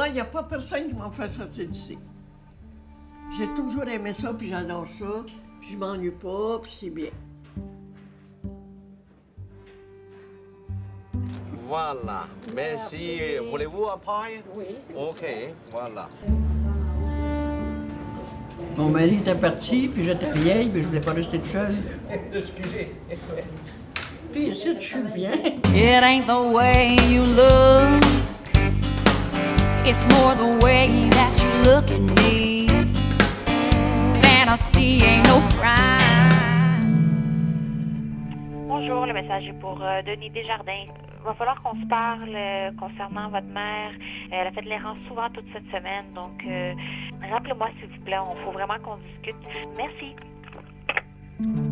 Moi, il n'y a pas personne qui m'a fait sortir d'ici. J'ai toujours aimé ça, puis j'adore ça, puis je m'ennuie pas, puis c'est bien. Voilà. Merci. Voulez-vous un paille? Oui. OK, voilà. Mon mari était parti, puis j'étais vieille, puis je voulais pas rester toute seule. Excusez. Puis ici, je suis bien. It ain't the way you look, it's more the way that you look at me. Fantasy ain't no crime. Bonjour, le message est pour Denis Desjardins. Il va falloir qu'on se parle concernant votre mère. Elle a fait de l'errance souvent toute cette semaine, donc rappelez-moi s'il vous plaît, il faut vraiment qu'on discute. Merci.